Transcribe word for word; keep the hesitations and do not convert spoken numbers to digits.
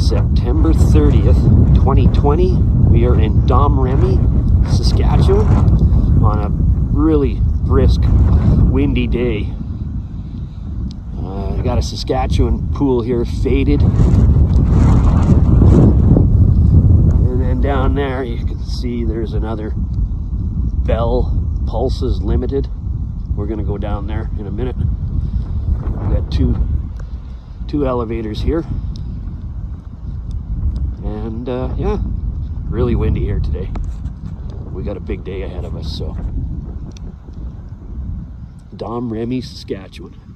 September thirtieth, twenty twenty. We are in Domremy, Saskatchewan on a really brisk, windy day. Uh, I got a Saskatchewan pool here, faded. And then down there you can see there's another Bell Pulses Limited. We're gonna go down there in a minute. We got two two elevators here. And uh, yeah, really windy here today. We got a big day ahead of us, so. Domremy, Saskatchewan.